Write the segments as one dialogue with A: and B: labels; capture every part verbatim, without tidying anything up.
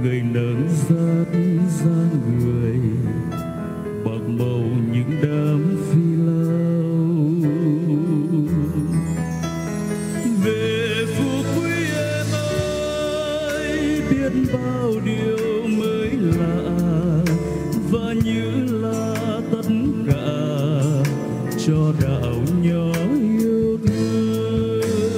A: người nâng dắt dáng người bạc màu những đám phi lao về phú quý em ơi, biết bao điều mới lạ và như là tất cả cho đạo nhỏ yêu thương.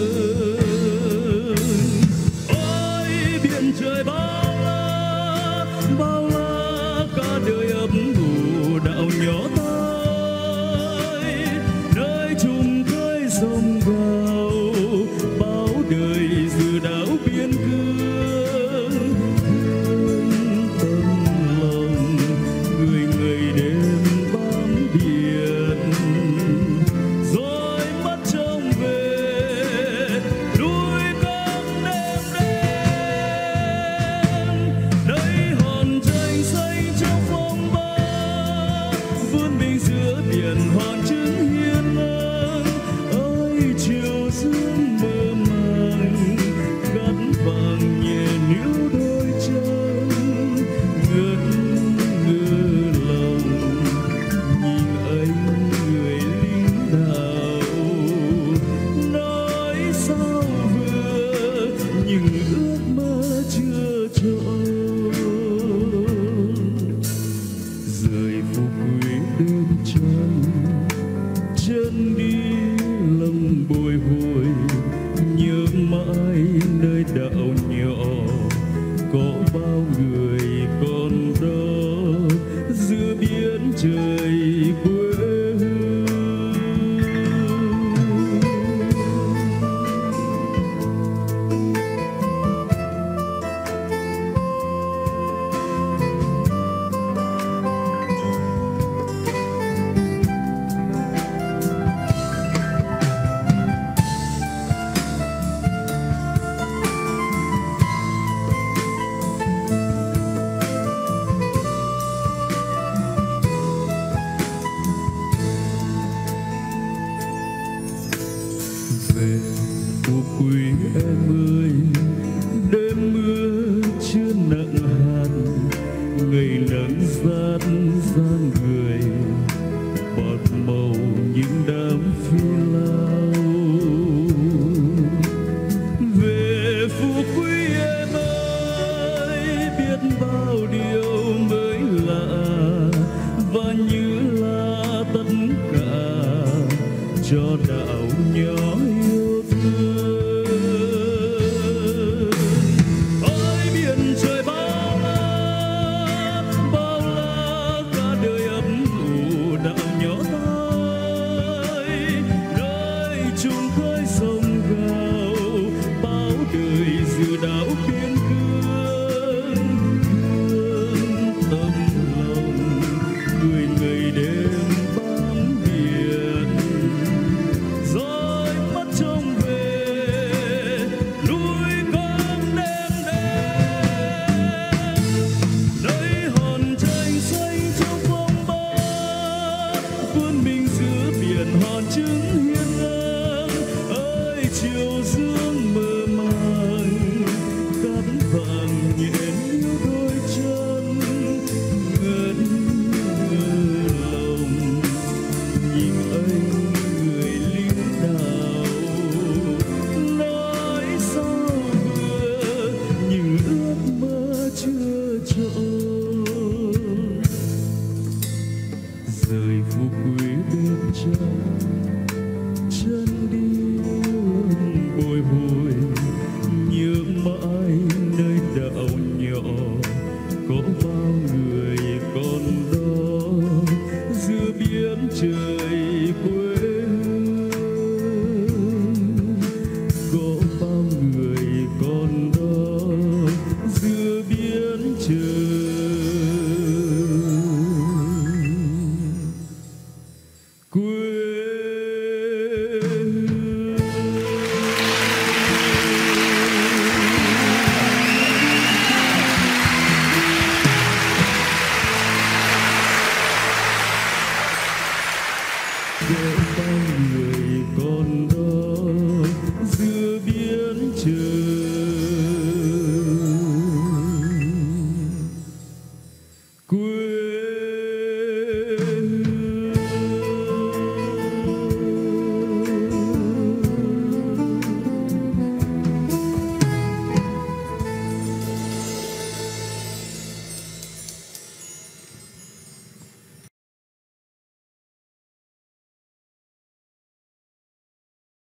A: Ôi biển trời bao la, bao la cả đời ấp ủ đạo nhỏ tới nơi chung khơi sông gào, bao đời dự đạo biên cương thương tâm lòng người người đêm bám biển rồi mất trông về núi cấm đêm đêm nơi hòn tranh xanh trong phong ba vươn mình giữa biển hoàng chứng hiên ngang ơi chiều dương mơ màng gắn vàng nhẹ níu đôi chân ngỡ ngơ lòng nhìn anh người lính đảo nói sao vừa những ước mơ chưa trọn rời phú quý đêm trăng chân đi lòng bồi hồi nhớ mãi nơi đạo nhỏ có bao người còn đó giữa biển trời quê hương. Về phú quý em ơi, đêm mưa chưa nặng hạt ngày nắng rát gian người bọt màu những đám phi lao về phú quý em ơi, biết bao điều mới lạ và như là tất cả cho đạo nhỏ yêu thương. Ôi biển trời bao la, bao la cả đời ấp ủ đạo nhỏ tới nơi chung khơi sông gào, bao đời dự đạo biên cương thương tâm lòng người người đêm bám biển rồi mất trông về núi cấm đêm đêm nơi hòn tranh xanh trong phong ba vươn mình giữa biển hòn chứng hiên ngang ơi chiều dương mơ màng cát vàng nhẹ níu đôi chân ngẩn ngơ lòng nhìn anh người lính đảo nói sao vừa những ước mơ chưa trọn rời phú quý đêm trăng chân đi bồi hồi nhớ mãi nơi đạo nhỏ có bao người còn đó giữa biển trời